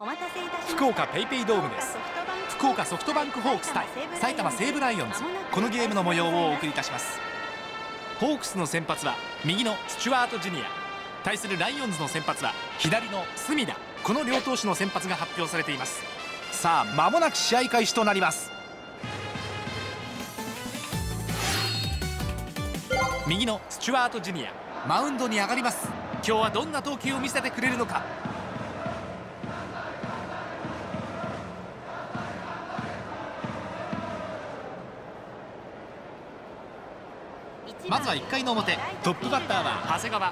福岡ペイペイドームです。福岡ソフトバンクホークス対埼玉西武ライオンズ、このゲームの模様をお送りいたします。ホークスの先発は右のスチュワートジュニア、対するライオンズの先発は左の隅田、この両投手の先発が発表されています。さあ間もなく試合開始となります。右のスチュワートジュニア、マウンドに上がります。今日はどんな投球を見せてくれるのか。まずは1回の表、トップバッターは長谷川。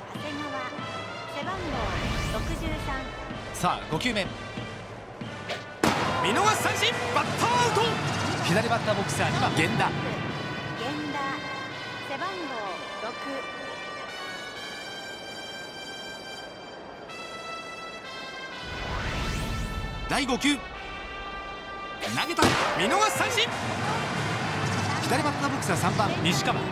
さあ5球目、見逃し三振、バッターアウト。左バッターボックスは2番源田。背番号6。第5球、投げた、見逃し三振。左バッターボックスは3番西川。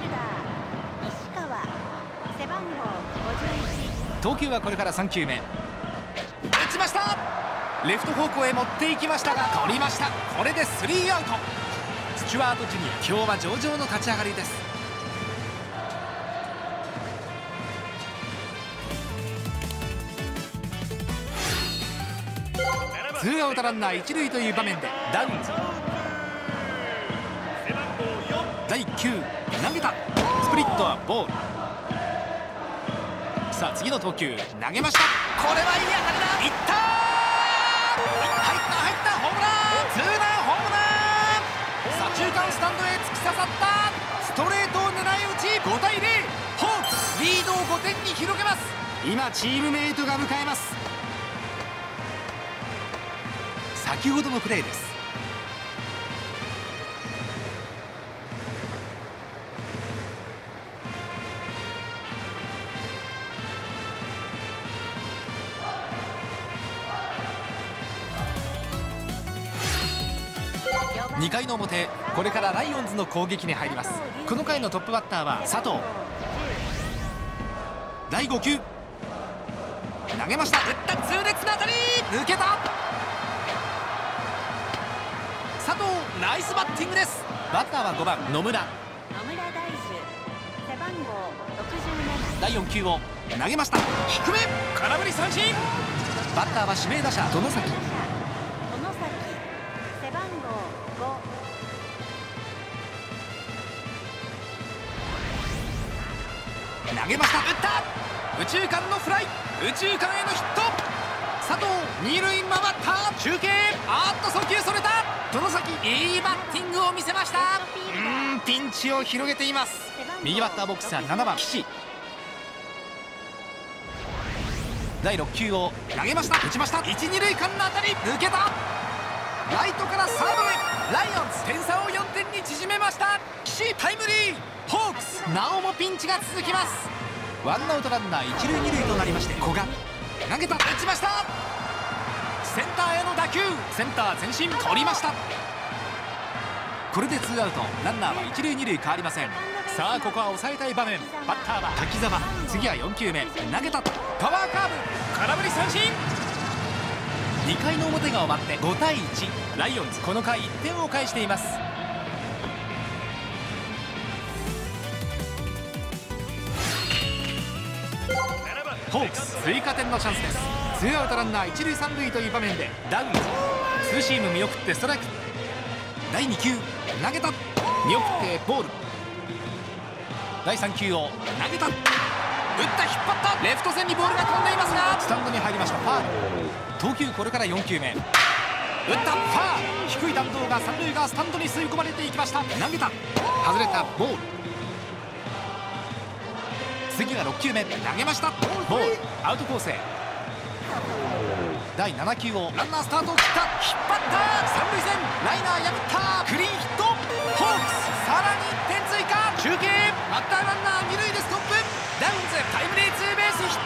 投球はこれから3球目、打ちました。レフト方向へ持っていきましたが取りました。これでスリーアウト。スチュワートジュニア、今日は上々の立ち上がりです。ツーアウトランナー一塁という場面でダウンズ。第1球、投げた、スプリットはボール。さあ次の投球、投げました。これはいい当たりだ、いった、入ったホームラン、ツーランホームラン。左中間スタンドへ突き刺さったストレートを狙い撃ち、5対0、ホークスリードを5点に広げます。今チームメイトが迎えます。先ほどのプレーです。2回の表、これからライオンズの攻撃に入ります。この回のトップバッターは佐藤。第5球、投げました。打った、痛烈な当たり、抜けた。佐藤、ナイスバッティングです。バッターは5番野村。第4球を投げました。低め、空振り三振。バッターは指名打者外崎。投げました。打った、右中間のフライ、右中間へのヒット。佐藤、二塁回った、中継、送球それた。外崎、いいバッティングを見せました。ピンチを広げています。右バッターボックスは7番岸。第6球を投げました。打ちました。1、2塁間の当たり、抜けた。ライトからサードへ、ライオンズ点差を4点に縮めました。岸タイムリー。ホークスなおもピンチが続きます。ワンアウトランナー一塁二塁となりまして、古賀投げた、打ちました。センターへの打球、センター前進、取りました。これでツーアウト、ランナーは一塁二塁変わりません。さあここは抑えたい場面、バッターは滝沢。次は4球目、投げた、パワーカーブ、空振り三振。2回の表が終わって5対1、ライオンズこの回1点を返しています。ホークス追加点のチャンスです。ツーアウトランナー一塁三塁という場面でダウンズ、ツーシーム見送ってストライク。第2球、投げた、見送ってボール。第3球を投げた、打った、引っ張った、レフト線にボールが飛んでいますがスタンドに入りました。ファール。投球これから4球目、打った、ファール。低い弾道が三塁側スタンドに吸い込まれていきました。投げた、外れた、ボール。次が6球目、投げました、ボール、アウトコースへ。第7球をランナースタートを切った、引っ張った、三塁線ライナー破った、クリーンヒット。ホークスさらに1点追加。中継、バッターランナー二塁でストップ。ダウンズタイムリーツーベースヒ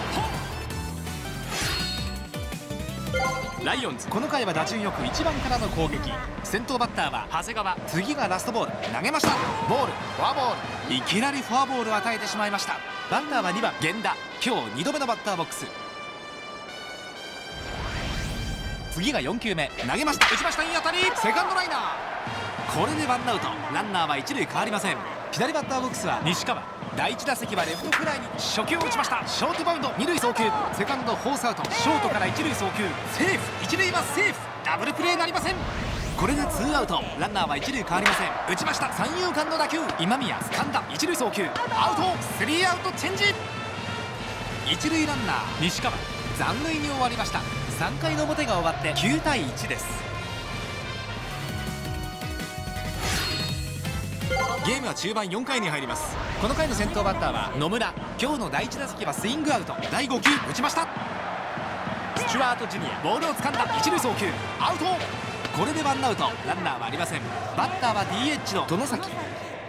ット。ライオンズこの回は打順よく1番からの攻撃。先頭バッターは長谷川。次がラストボール、投げました、ボール、フォアボール。いきなりフォアボールを与えてしまいました。バッターは2番源田。今日2度目のバッターボックス。 次が4球目、投げました、打ちました、いい当たり、セカンドライナー。これでワンアウト、ランナーは一塁変わりません。左バッターボックスは西川。第1打席はレフトフライに初球を打ちました。ショートバウンド、二塁送球、セカンドフォースアウト、ショートから一塁送球、セーフ、一塁はセーフ、ダブルプレーなりません。これでツーアウト、ランナーは一塁変わりません。打ちました、三遊間の打球、今宮掴んだ、一塁送球、アウト、スリーアウトチェンジ。一塁ランナー西川、残塁に終わりました。3回の表が終わって9対1です。ゲームは中盤4回に入ります。この回の先頭バッターは野村。今日の第1打席はスイングアウト、第5球打ちました。スチュワートジュニア、ボールを掴んだ、一塁送球、アウト。これでワンアウト、ランナーはありません。バッターは DH の外崎。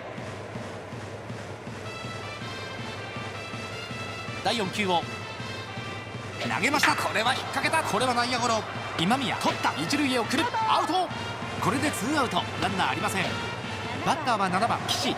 第4球を投げました。これは引っ掛けた、これは内野ゴロ。今宮取った、一塁へ送る、アウト。これでツーアウト、ランナーありません。バッターは7番岸。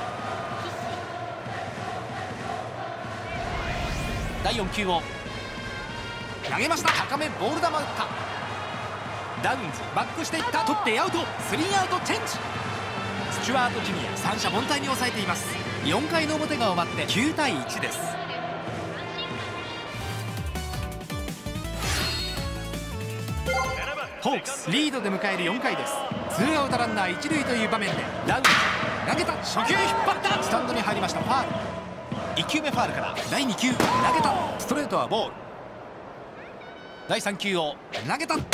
第4球を投げました。高めボール球打った。ダウンズバックしていった、取ってアウト、スリーアウトチェンジ。スチュワートジュニア、三者凡退に抑えています。4回の表が終わって9対1です。ホークスリードで迎える4回です。ツーアウトランナー一塁という場面でダウンズ投げた、初球引っ張った、スタンドに入りました。ファール。1球目ファールから第2球投げた、ストレートはボール。第3球を投げた、打った、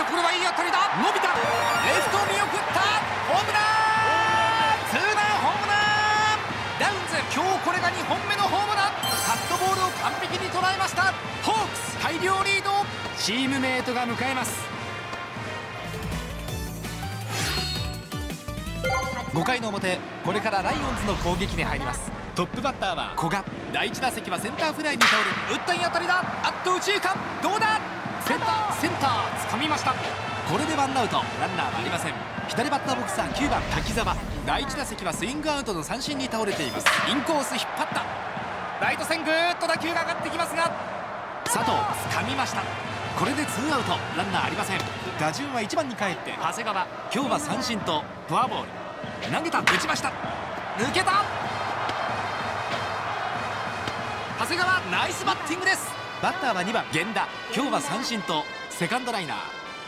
これはいい当たりだ、伸びた、レフト見送った、ホームラン、ツーランホームラン。ダウンズ今日これが2本目のホームラン。カットボールを完璧に捉えました。ホークス大量リード、チームメートが迎えます。5回の表、これからライオンズの攻撃に入ります。トップバッターは古賀。第1打席はセンターフライに倒れ、打ったいい当たりだ、あっと右中間、どうだ、センター掴みました。これでワンアウト、ランナーはありません。左バッターボックスは9番滝沢。第1打席はスイングアウトの三振に倒れています。インコース引っ張った、ライト線ぐーっと打球が上がってきますが、佐藤掴みました。これでツーアウト、ランナーありません。打順は1番に帰って長谷川。今日は三振とフォアボール。投げた、打ちました、抜けた。長谷川ナイスバッティングです。バッターは2番源田。今日は三振とセカンドライナー。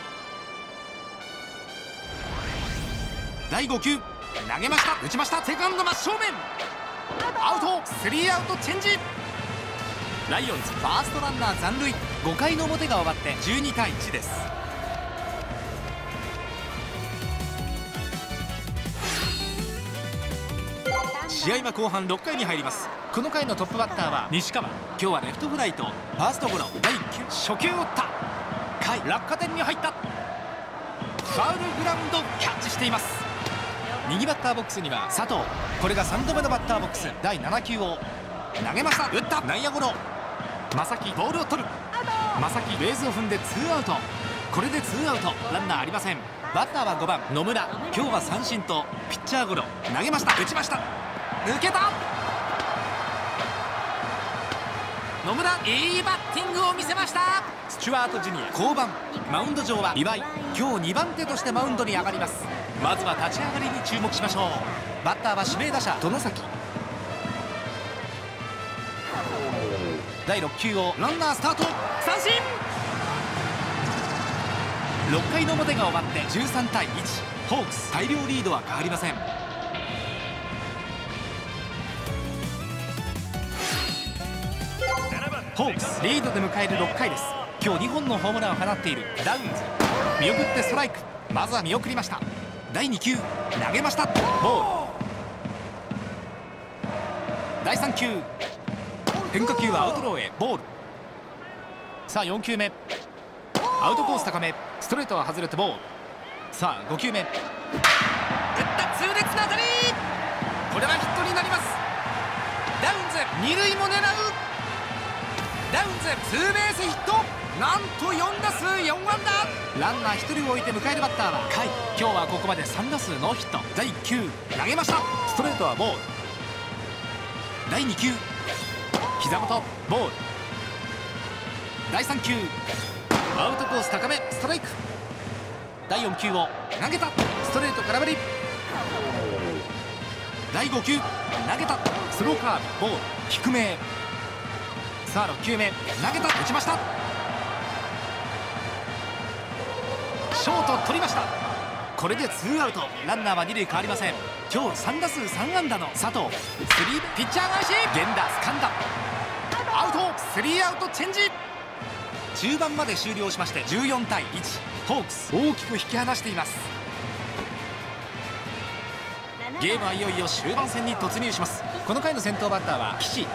第5球投げました、打ちました、セカンド真正面、アウト、スリーアウトチェンジ。ライオンズファーストランナー残塁。5回の表が終わって12対1です。試合は後半6回に入ります。この回のトップバッターは西川。今日はレフトフライとファーストゴロ。第1球初球を打った、回落下点に入った、ファウルグラウンドキャッチしています。右バッターボックスには佐藤。これが3度目のバッターボックス。第7球を投げました、打った、内野ゴロ。正木ボールを取る、正木ベースを踏んでツーアウト。これでツーアウト、ランナーありません。バッターは5番野村。今日は三振とピッチャーゴロ。投げました、打ちました、抜けた。野村いいバッティングを見せました。スチュワートジュニア降板。マウンド上は岩井。今日2番手としてマウンドに上がります。まずは立ち上がりに注目しましょう。バッターは指名打者外崎。第6球をランナースタート、三振。6回の表が終わって13対1。ホークス大量リードは変わりません。ホークスリードで迎える6回です。今日2本のホームランを放っているダウンズ。見送ってストライク。まずは見送りました。第2球投げました、ボール。第3球変化球はアウトローへ、ボール。さあ4球目アウトコース高め、ストレートは外れてボール。さあ5球目打った、痛烈な当たり、これはヒットになります。ダウンズ二塁も狙う。ダウンズツーベースヒット、なんと4打数4安打。ランナー1人を置いて迎えるバッターは甲斐。今日はここまで3打数ノーヒット。第1球投げました、ストレートはボール。第2球膝元ボール。第3球アウトコース高めストライク。第4球を投げた。ストレート空振り。第5球投げた。スローカーブボール低めへ。さあ6球目投げた。打ちました。ショート取りました。これでツーアウト。ランナーは2塁変わりません。今日3打数3安打の佐藤。スリーピッチャー返し。源田掴んだ。アウト。スリーアウトチェンジ。中盤まで終了しまして14対1。ホークス大きく引き離しています。ゲームはいよいよ終盤戦に突入します。この回の先頭バッターは岸。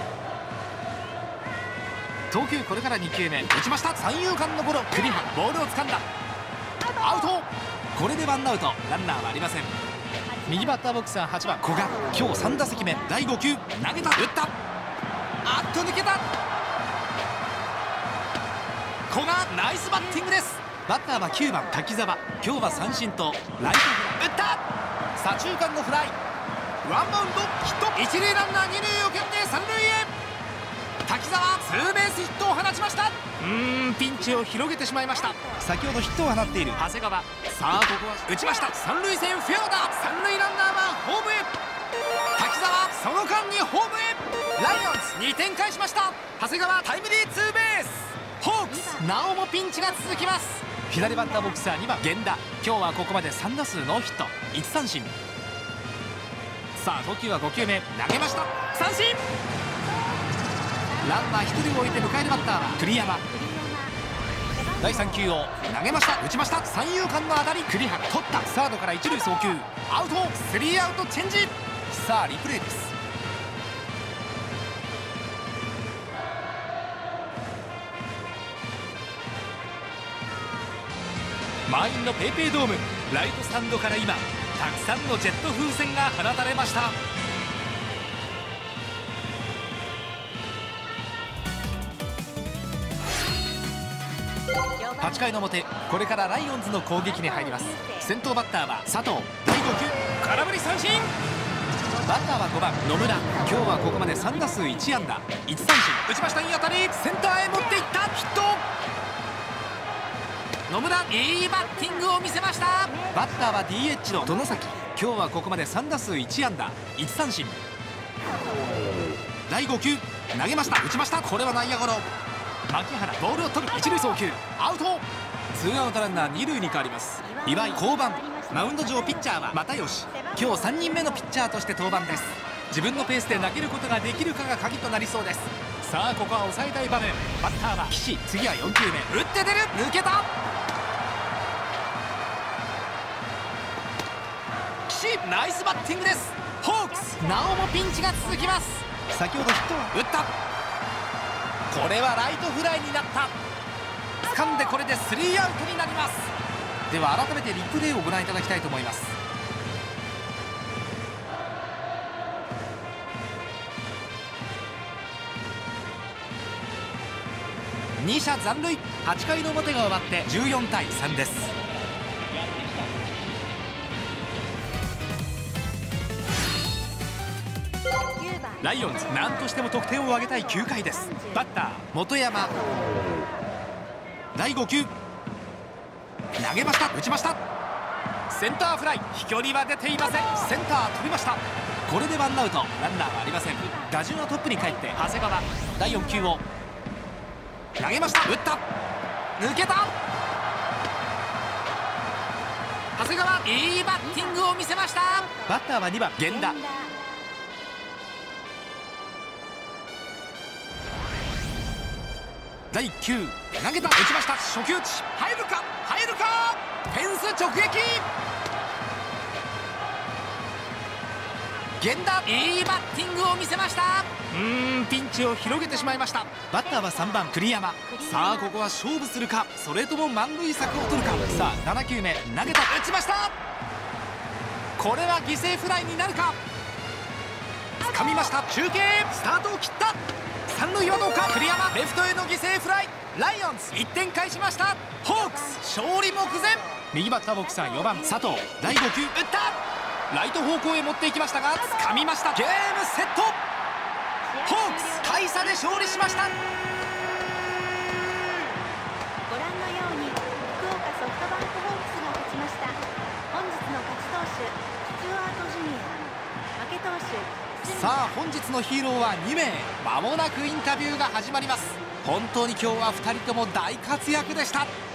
投球これから2球目打ちました。三遊間のゴロ。栗原ボールを掴んだ。アウト。これでワンアウト。ランナーはありません。右バッターボックスは8番古賀。今日3打席目。第5球投げた。打った。あっと抜けた。古賀ナイスバッティングです。バッターは9番滝沢。今日は三振とライトフライ。打った。左中間のフライ。ワンバウンドヒット。一塁ランナー二塁を蹴って三塁へ。滝沢ツーベースヒットを放ちました。ピンチを広げてしまいました。先ほどヒットを放っている長谷川。さあここは打ちました。三塁線フェアだ。三塁ランナーはホームへ。滝沢その間にホームへ。ライオンズ2点返しました。長谷川タイムリーツーベース。ホークスなおもピンチが続きます。左バッターボックスは2番源田。今日はここまで3打数ノーヒット1三振。さあ投球は5球目投げました。三振。ランナー1人を置いて迎えるバッターは栗山。第3球を投げました。打ちました。三遊間の当たり。栗原取った。サードから一塁送球アウト。スリーアウトチェンジ。さあリプレイです。満員のペイペイドーム。ライトスタンドから今たくさんのジェット風船が放たれました。8回の表、これからライオンズの攻撃に入ります。先頭バッターは佐藤。第5球空振り三振。バッターは5番野村。今日はここまで3打数1安打1三振。打ちました。いい当たり。センターへ持っていったヒット。野村いいバッティングを見せました。バッターは DH の外崎。今日はここまで3打数1安打1三振。第5球投げました。打ちました。これは内野ゴロ。牧原ボールを取る。一塁送球アウト。ツーアウトランナー二塁に変わります。岩井降板。マウンド上ピッチャーは又吉。今日3人目のピッチャーとして登板です。自分のペースで投げることができるかが鍵となりそうです。さあここは抑えたい場面。バッターは岸。次は4球目打って出る。抜けた。岸ナイスバッティングです。ホークスなおもピンチが続きます。先ほどヒットは打った。これはライトフライになった。掴んでこれでスリーアウトになります。では改めてリプレイをご覧いただきたいと思います。2者残塁。8回の表が終わって14対3です。ライオンズ何としても得点を挙げたい9回です。バッター本山。第5球投げました。打ちました。センターフライ。飛距離は出ていません。センター飛びました。これでワンアウト。ランナーはありません。打順はトップに帰って長谷川。第4球を投げました。打った。抜けた。長谷川いいバッティングを見せました。バッターは2番源田。第1球投げた。打ちました。初球打ち入るか入るか。フェンス直撃。源田いいバッティングを見せました。ピンチを広げてしまいました。バッターは3番栗山。さあここは勝負するか、それとも満塁策を取るか。さあ7球目投げた。打ちました。これは犠牲フライになるか。掴みました。中継スタートを切った。三塁はどうか。栗山レフトへの犠牲フライ。ライオンズ1点返しました。ホークス勝利目前。右バッターボックスは4番佐藤。第5球打った。ライト方向へ持っていきましたが掴みました。ゲームセット。ホークス大差で勝利しました。 ご覧のようにさあ本日のヒーローは2名。間もなくインタビューが始まります。本当に今日は2人とも大活躍でした。